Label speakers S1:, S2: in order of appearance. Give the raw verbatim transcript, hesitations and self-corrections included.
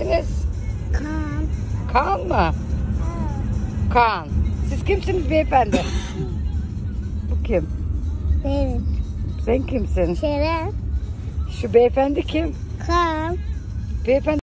S1: kimsiniz?
S2: Kan.
S1: Kaan mı? Kaan. Siz kimsiniz beyefendi? Bu kim?
S2: Benim.
S1: Sen kimsin?
S2: Şeref.
S1: Şu beyefendi kim?
S2: Kan.
S1: Beyefendi